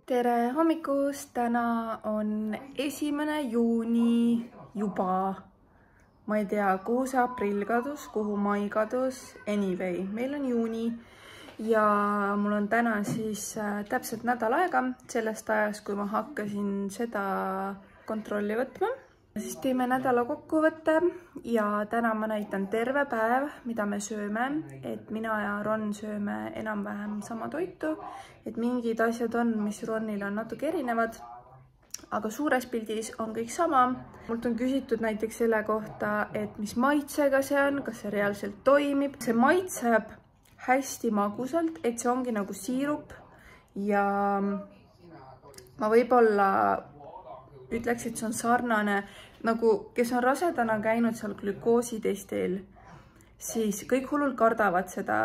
Tere hommikust, täna on 1. juuni juba. Ma ei tea, kuhu see aprill kadus, kuhu mai kadus. Anyway, meil on juuni ja mul on täna siis täpselt nädal aega sellest ajast, kui ma hakkasin seda kontrolli võtma. Siis teeme nädala kokkuvõtte ja täna ma näitan terve päev, mida me sööme, et mina ja Ron sööme enam-vähem sama toitu, et mingid asjad on, mis Ronil on natuke erinevad, aga suures pildis on kõik sama. Mult on küsitud näiteks selle kohta, et mis maitsega see on, kas see reaalselt toimib. See maitseb hästi magusalt, et see ongi nagu siirup ja ma võib-olla ütleks, et see on sarnane, nagu kes on rasedana käinud seal glükoositestil, siis kõik hullult kardavad seda,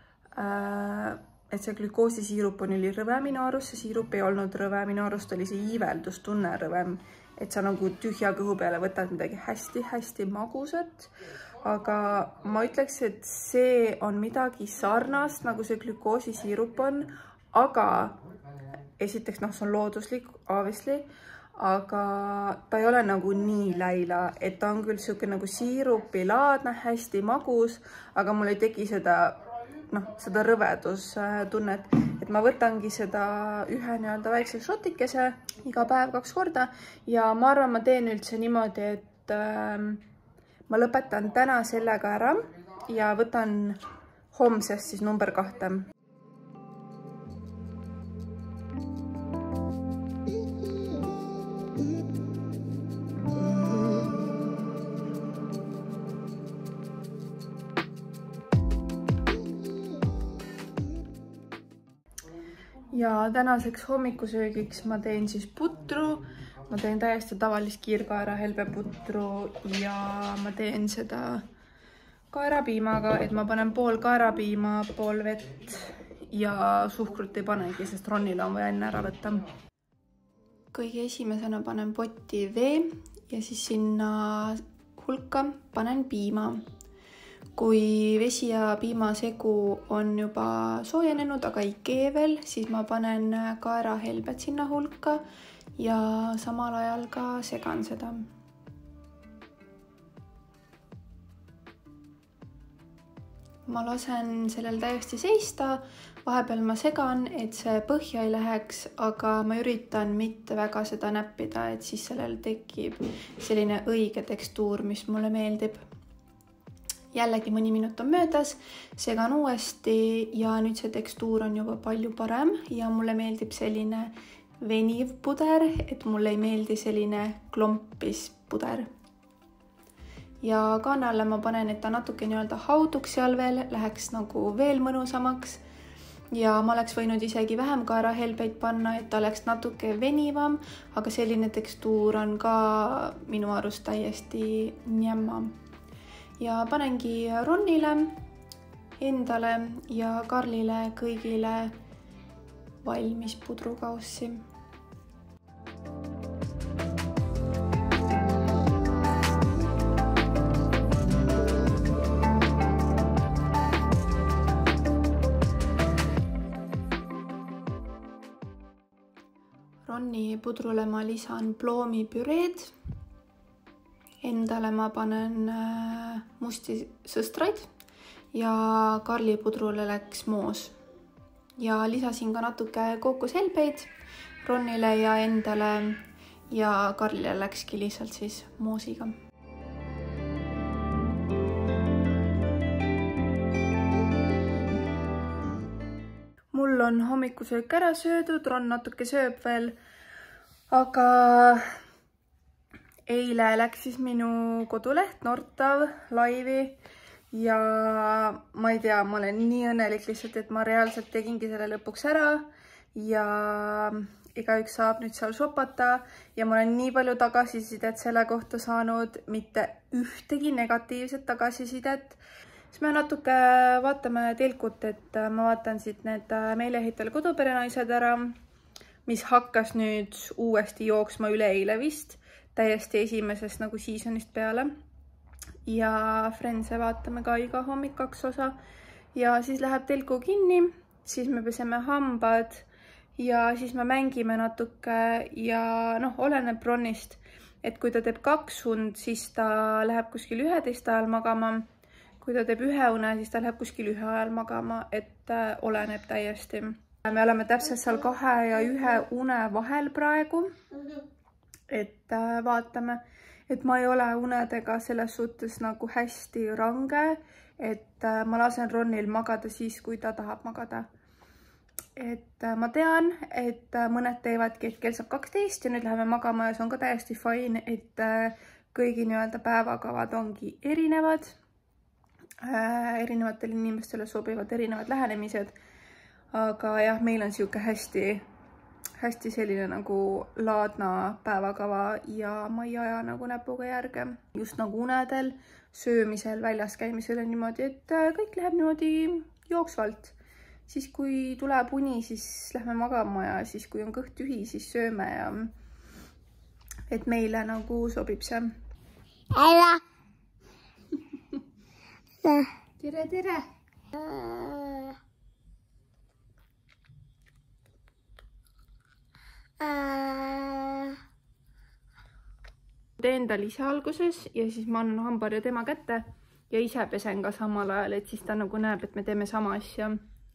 et see glükoosisiirup on ülirõve minu arust, see siirup ei olnud rõve, minu arust oli see iiveldustunne rõvem, et sa nagu tühja kõhu peale võtad midagi hästi-hästi magusat, aga ma ütleks, et see on midagi sarnast, nagu see glükoosisiirup on, aga esiteks, see on looduslik, obviously, aga ta ei ole nagu nii läila, et ta on küll siuke nagu siirupilaadne, hästi magus, aga mul ei teki seda rõvedustunnet, et ma võtangi seda ühe väikse šotikese iga päev 2 korda ja ma arvan, ma teen üldse niimoodi, et ma lõpetan täna sellega ära ja võtan homsest siis number 2. Ja tänaseks hommikusöögiks ma teen siis putru, ma teen täiesti tavalist kiirkaera helbeputru ja ma teen seda kaerapiimaga, et ma panen pool kaerapiima, pool vett ja suhkrut ei panegi, sest Ronil on vaja enne ära võtta. Kõige esimesena panen potti vee ja siis sinna hulka panen piima. Kui vesi ja piimasegu on juba soojenenud, aga ei keevel, siis ma panen kaerahelbed sinna hulka ja samal ajal ka segan seda. Ma lasen sellel täiesti seista, vahepeal ma segan, et see põhja ei läheks, aga ma üritan mitte väga seda näppida, et siis sellel tekib selline õige tekstuur, mis mulle meeldib. Jällegi mõni minut on möödas, segan uuesti ja nüüd see tekstuur on juba palju parem ja mulle meeldib selline veniv puder, et mulle ei meeldi selline klompis puder. Ja kannale ma panen, et ta natuke hauduks seal veel, läheks nagu veel mõnusamaks ja ma oleks võinud isegi vähem kaerahelbeid panna, et ta oleks natuke venivam, aga selline tekstuur on ka minu arust täiesti njämma. Ja panengi Ronile, endale ja Karlile kõigile valmis pudrukaussi. Ronni pudrule ma lisan ploomipüreed. Endale ma panen musti sõstraid ja Karli pudrule läks moos. Ja lisasin ka natuke kookoshelbeid Ronnile ja endale ja Karlile läkski lihtsalt siis moosiga. Mul on hommikusöök ära söödud, Ron natuke sööb veel, aga eile läks siis minu koduleht Nortav laivi ja ma ei tea, ma olen nii õnnelik lihtsalt, et ma reaalselt tegingi selle lõpuks ära ja igaüks saab nüüd seal shopata ja ma olen nii palju tagasisidet selle kohta saanud, mitte ühtegi negatiivset tagasisidet. Siis me natuke vaatame telkut, et ma vaatan siit need Meeleheitele koduperenaised ära, mis hakkas nüüd uuesti jooksma üleeile vist, täiesti esimesest nagu seasonist peale ja Friends'e vaatame ka iga hommik 2 osa ja siis läheb telku kinni, siis me peseme hambad ja siis me mängime natuke ja noh, oleneb Ronnist, et kui ta teeb 2 und, siis ta läheb kuskil 11 ajal magama. Kui ta teeb 1 une, siis ta läheb kuskil 1 ajal magama, et oleneb täiesti. Me oleme täpselt seal 2 ja 1 une vahel praegu, et vaatame, et ma ei ole unedega selles suhtes nagu hästi range, et ma lasen Ronnil magada siis, kui ta tahab magada. Et ma tean, et mõned teevadki, et kell saab 12 ja nüüd läheme magama ja see on ka täiesti fine, et kõigi nii-öelda päevakavad ongi erinevad. Erinevatele inimestele sobivad erinevad lähenemised. Aga jah, meil on siuke hästi selline nagu laadna päevakava ja ma ei aja nagu näpuga järge. Just nagu unedel, söömisel, väljas käimisel on niimoodi, et kõik läheb niimoodi jooksvalt. Siis kui tuleb uni, siis lähme magama ja siis kui on kõht tühi, siis sööme ja et meile nagu sobib see. Ära! Tere! Teen tal ise alguses ja siis ma annan hambaharja tema kätte ja ise pesen ka samal ajal, et siis ta nagu näeb, et me teeme sama asja.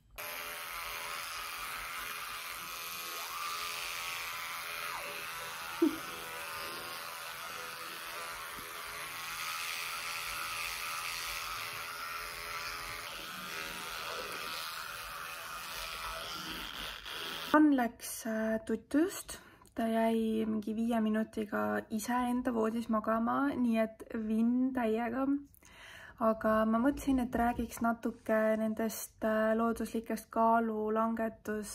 Ron läks tutust, ta jäi mingi 5 minutiga iseenda voodis magama, nii et vinn täiega. Aga ma mõtlesin, et räägiks natuke nendest looduslikest kaalulangetus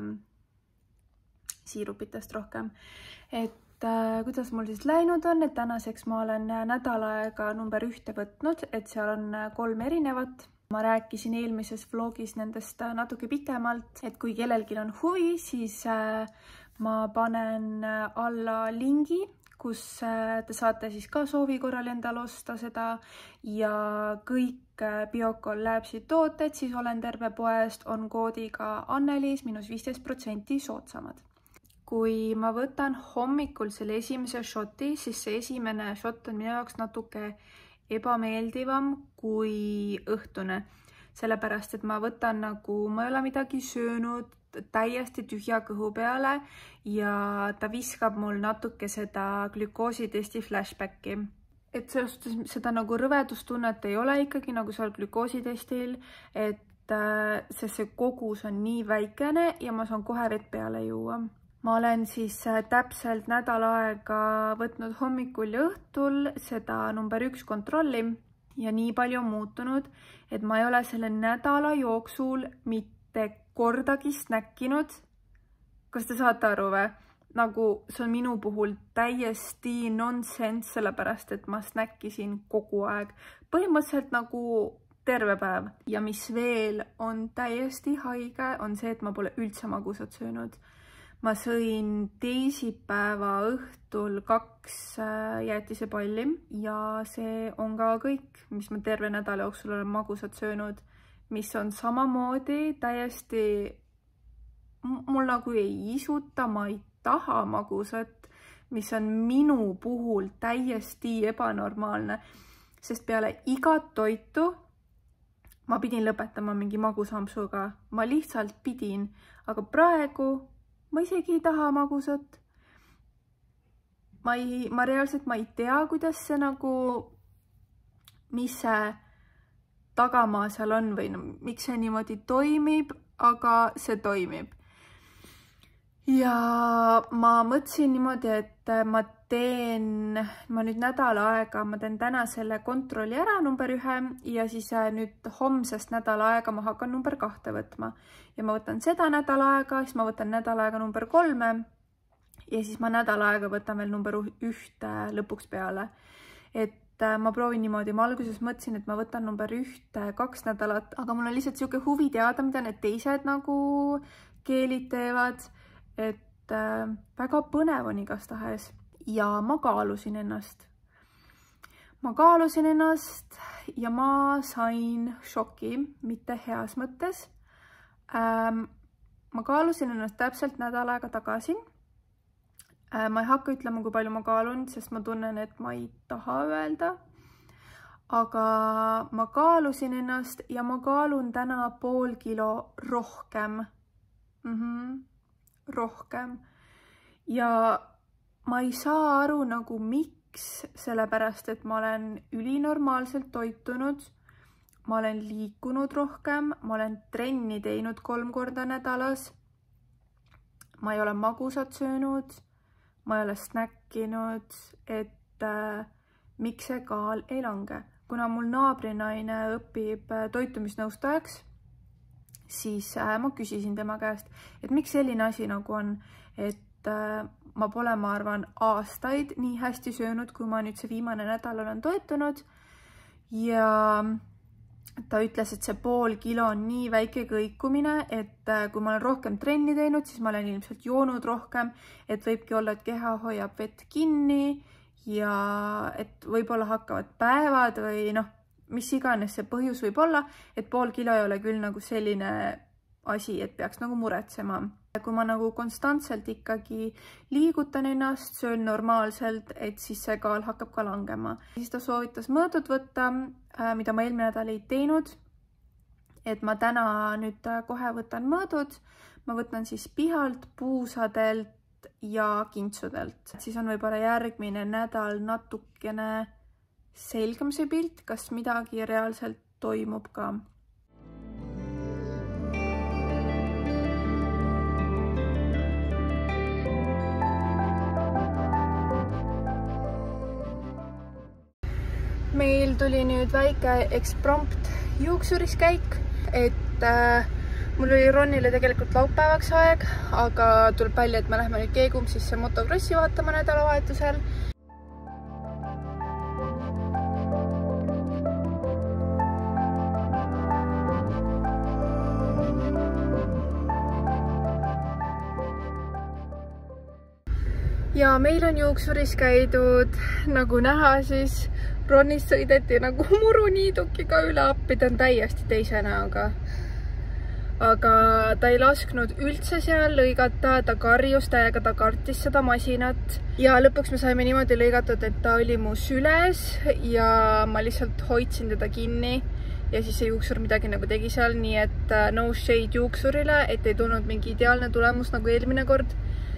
siirupitest rohkem. Et kuidas mul siis läinud on, et tänaseks ma olen nädal aega number 1 võtnud, et seal on 3 erinevat. Ma rääkisin eelmises vlogis nendest natuke pikemalt, et kui kellelgi on huvi, siis ma panen alla lingi, kus te saate siis ka soovi korral endale osta seda ja kõik Biocol Labsi tooted, siis Olen terve poest on koodiga Anneliis -15% soodsamad. Kui ma võtan hommikul selle esimese šoti, siis see esimene šot on minu jaoks natuke ebameeldivam kui õhtune. Sellepärast, et ma võtan nagu, ma ei ole midagi söönud täiesti tühja kõhu peale ja ta viskab mul natuke seda glükoositesti flashbacki. Et selles suhtes seda nagu rõvedustunnet ei ole ikkagi nagu seal glükoositestil, et see kogus on nii väikene ja ma saan kohe vett peale juua. Ma olen siis täpselt nädal aega võtnud hommikul ja õhtul seda number 1 kontrolli ja nii palju muutunud, et ma ei ole selle nädala jooksul mitte kordagi snäkkinud. Kas te saate aru või? Nagu see on minu puhul täiesti nonsense, sellepärast et ma snäkkisin kogu aeg. Põhimõtteliselt nagu terve päev. Ja mis veel on täiesti haige, on see, et ma pole üldse magusat söönud. Ma sõin teisipäeva õhtul 2 jäätisepalli ja see on ka kõik, mis ma terve nädala jooksul olen magusat söönud, mis on samamoodi täiesti, mul nagu ei isuta, ma ei taha magusat, mis on minu puhul täiesti ebanormaalne, sest peale igat toitu ma pidin lõpetama mingi magusampsuga, ma lihtsalt pidin, aga praegu ma isegi ei taha magusat. Ma reaalselt ma ei tea, kuidas see nagu, mis see tagamaa seal on või no, miks see niimoodi toimib, aga see toimib. Ja ma mõtlesin niimoodi, et ma nüüd nädala aega, ma teen täna selle kontrolli ära number 1 ja siis nüüd homsest nädala aega ma hakkan number 2 võtma. Ja ma võtan seda nädala aega, siis ma võtan nädala aega number 3 ja siis ma nädala aega võtan veel number 1 lõpuks peale. Et ma proovin niimoodi, ma alguses mõtlesin, et ma võtan number 1 2 nädalat, aga mul on lihtsalt siuke huvi teada, mida need teised nagu keelid teevad. Et väga põnev on igastahes ja ma kaalusin ennast. Ja ma sain šoki, mitte heas mõttes. ma kaalusin ennast täpselt nädal aega tagasi. Ma ei hakka ütlema, kui palju ma kaalun, sest ma tunnen, et ma ei taha öelda. Aga ma kaalusin ennast ja ma kaalun täna pool kilo rohkem. Rohkem. Ja ma ei saa aru nagu miks, sellepärast et ma olen ülinormaalselt toitunud. Ma olen liikunud rohkem, ma olen trenni teinud 3 korda nädalas. Ma ei ole magusat söönud, ma ei ole snäkkinud, et miks see kaal ei lange. Kuna mul naabrinaine õpib toitumisnõustajaks, siis ma küsisin tema käest, et miks selline asi nagu on, et ma pole, ma arvan, aastaid nii hästi söönud, kui ma nüüd see viimane nädal olen toitunud. Ja ta ütles, et see pool kilo on nii väike kõikumine, et kui ma olen rohkem trenni teinud, siis ma olen ilmselt joonud rohkem, et võibki olla, et keha hoiab vett kinni ja et võib-olla hakkavad päevad või noh, mis iganes see põhjus võib olla, et pool kilo ei ole küll nagu selline asi, et peaks nagu muretsema. Kui ma nagu konstantselt ikkagi liigutan ennast, söön normaalselt, et siis see kaal hakkab ka langema. Siis ta soovitas mõõdud võtta, mida ma eelmine nädal ei teinud, et ma täna nüüd kohe võtan mõõdud. Ma võtan siis pihalt, puusadelt ja kintsudelt. Siis on võib-olla järgmine nädal natukene selgem see pilt, kas midagi reaalselt toimub ka. Meil tuli nüüd väike eksprompt juuksuriskäik, et mul oli Ronnile tegelikult laupäevaks aeg, aga tuleb välja, et me läheme nüüd Keegumsisse motokrossi vaatama nädalavahetusel. Ja meil on juuksuris käidud, nagu näha, siis Ronnist sõideti nagu muruniidukiga üle appi, ta on täiesti teise näoga. Aga ta ei lasknud üldse seal lõigata, ta karjus täiega, ta kartis seda masinat. Ja lõpuks me saime niimoodi lõigatud, et ta oli mu süles ja ma lihtsalt hoidsin teda kinni. Ja siis see juuksur midagi nagu tegi seal, nii et no shade juuksurile, et ei tulnud mingi ideaalne tulemus nagu eelmine kord.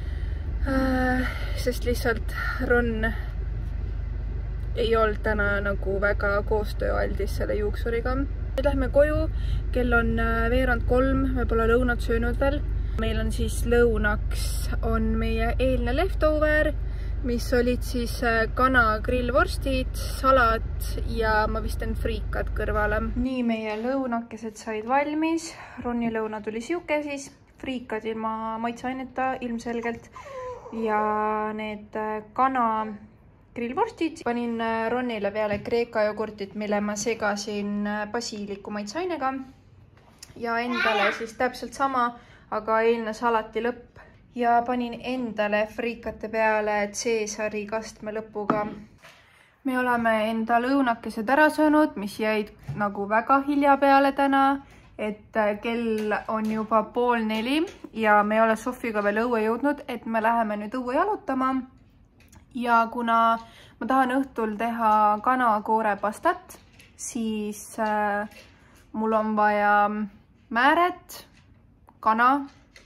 Sest lihtsalt Ron ei olnud täna nagu väga koostööaldis selle juuksuriga. Nüüd lähme koju, kell on 2:45, me pole lõunat söönud veel. Meil on siis lõunaks on meie eilne leftover, mis olid siis kana grillvorstid, salat ja ma vist teen friikad kõrvale. Nii meie lõunakesed said valmis, Ronni lõuna tuli siuke siis, friikad ilma maitseaineta ilmselgelt ja need kana grillvorstid. Panin Ronnile peale kreeka jogurtit, mille ma segasin basiiliku maitseainega ja endale siis täpselt sama, aga eilne salati lõpp. Ja panin endale friikate peale Caesari kastme lõpuga. Me oleme enda lõunakesed ära söönud, mis jäid nagu väga hilja peale täna, et kell on juba 3:30 ja me ei ole Sofiga veel õue jõudnud, et me läheme nüüd õue jalutama. Ja kuna ma tahan õhtul teha kanakoorepastat, siis mul on vaja määret, kana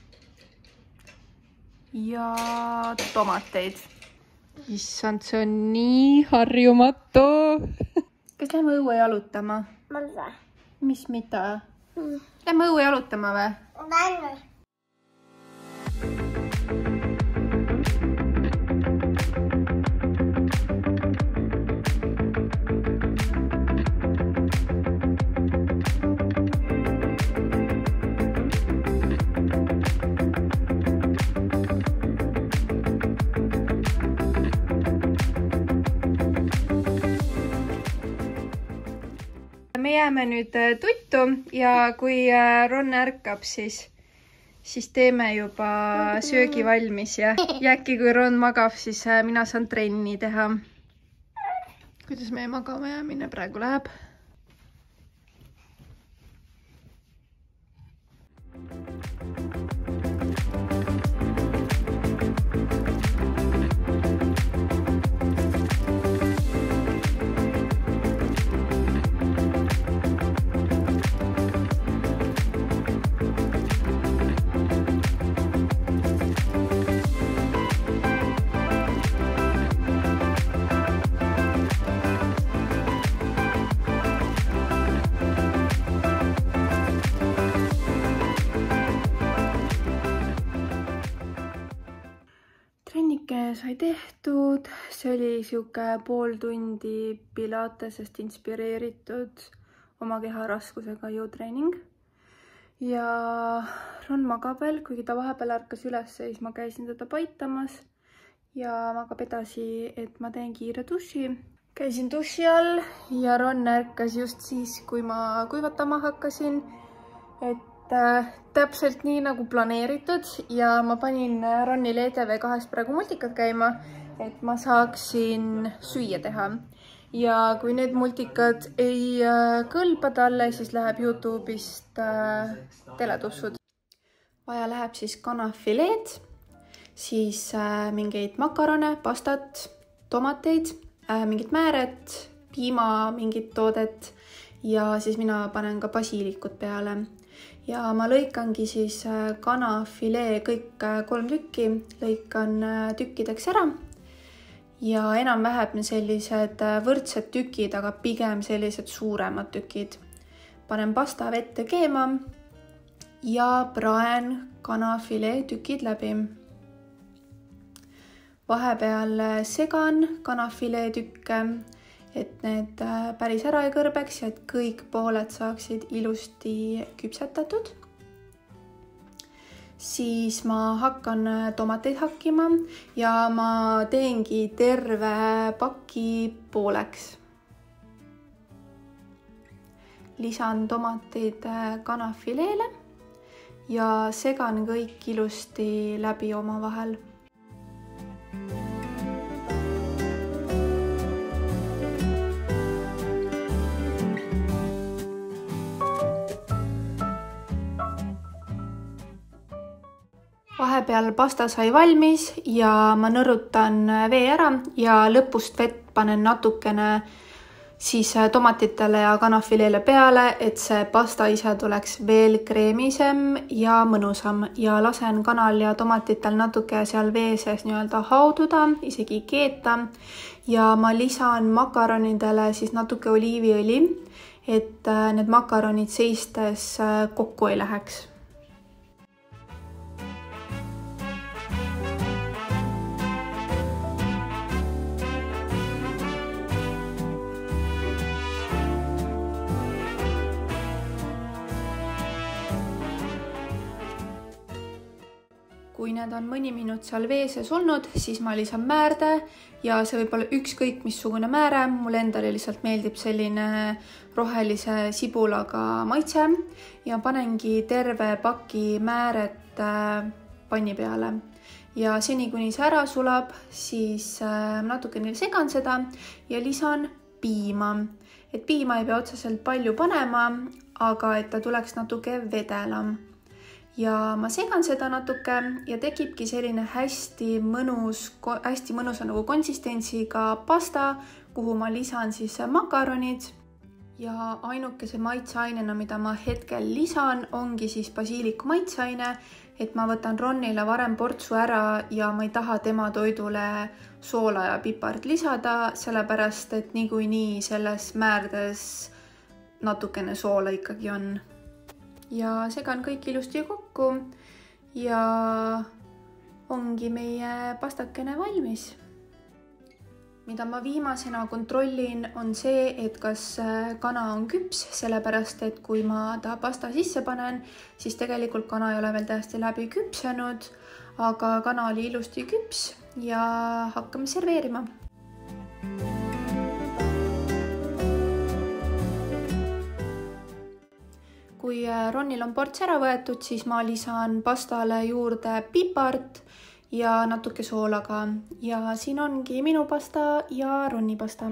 ja tomateid. Issand, see on nii harjumatu. Kas lähme õue jalutama? Mõnda. Mis mida? Lähme õue jalutama või? Lähme. Me jääme nüüd tuttu ja kui Ron ärkab, siis teeme juba söögi valmis ja äkki kui Ron magab, siis mina saan trenni teha. Kuidas meie magama jäämine praegu läheb? tehtud, see oli siuke pool tundi pilatesest inspireeritud oma keha raskusega jõutreening. Ja Ron magab veel, kuigi ta vahepeal ärkas üles, siis ma käisin teda paitamas ja magab edasi, et ma teen kiire duši. Käisin duši all ja Ron ärkas just siis, kui ma kuivatama hakkasin, et täpselt nii nagu planeeritud ja ma panin Ronile ETV2 praegu multikad käima, et ma saaksin süüa teha. Ja kui need multikad ei kõlba talle, siis läheb YouTube'ist teletussud. Vaja läheb siis kanafileed, siis mingeid makarone, pastat, tomateid, mingit määret, piima, mingit toodet ja siis mina panen ka basiilikut peale. Ja ma lõikangi siis kanafilee kõik 3 tükki, lõikan tükkideks ära ja enam-vähem sellised võrdsed tükid, aga pigem sellised suuremad tükid. Panen pasta vette keema ja praen kanafilee tükid läbi. Vahepeal segan kanafilee tükke, et need päris ära ei kõrbeks ja et kõik pooled saaksid ilusti küpsetatud. Siis ma hakkan tomateid hakkima ja ma teengi terve paki pooleks. Lisan tomateid kanafileele ja segan kõik ilusti läbi omavahel. Vahepeal pasta sai valmis ja ma nõrrutan vee ära ja lõpust vett panen natukene siis tomatitele ja kanafileele peale, et see pasta ise tuleks veel kreemisem ja mõnusam ja lasen kanal ja tomatitel natuke seal vee sees nii-öelda haududa, isegi keeta ja ma lisan makaronidele siis natuke oliiviõli, et need makaronid seistes kokku ei läheks. Kui need on mõni minut seal vee sees olnud, siis ma lisan määrde ja see võib olla ükskõik missugune määre. Mulle endale lihtsalt meeldib selline rohelise sibulaga maitse ja panengi terve paki määret panni peale. Ja seni kuni see ära sulab, siis natukene segan seda ja lisan piima. Et piima ei pea otseselt palju panema, aga et ta tuleks natuke vedelam. Ja ma segan seda natuke ja tekibki selline hästi mõnusa nagu konsistentsiga pasta, kuhu ma lisan siis makaronid. Ja ainukese maitseainena, mida ma hetkel lisan, ongi siis basiiliku maitseaine, et ma võtan Ronile varem portsu ära ja ma ei taha tema toidule soola ja pipart lisada, sellepärast et niikuinii selles määrdes natukene soola ikkagi on. Ja segan kõik ilusti kokku ja ongi meie pastakene valmis. Mida ma viimasena kontrollin, on see, et kas kana on küps, sellepärast et kui ma ta pasta sisse panen, siis tegelikult kana ei ole veel täiesti läbi küpsenud, aga kana oli ilusti küps ja hakkame serveerima. Kui Ronil on ports ära võetud, siis ma lisan pastale juurde pipart ja natuke soola ka. Ja siin ongi minu pasta ja Ronni pasta.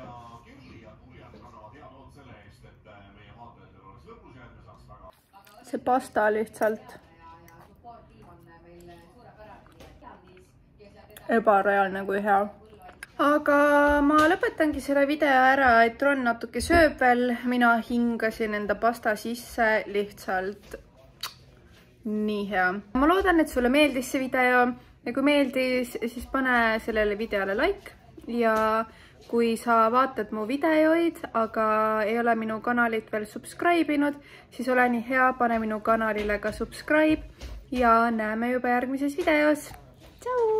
See pasta lihtsalt ebareaalne kui hea. Aga ma lõpetangi selle video ära, et Ron natuke sööb veel. Mina hingasin enda pasta sisse, lihtsalt nii hea. Ma loodan, et sulle meeldis see video ja kui meeldis, siis pane sellele videole like ja kui sa vaatad mu videoid, aga ei ole minu kanalit veel subscribe inud, siis ole nii hea, pane minu kanalile ka subscribe ja näeme juba järgmises videos. Tšau!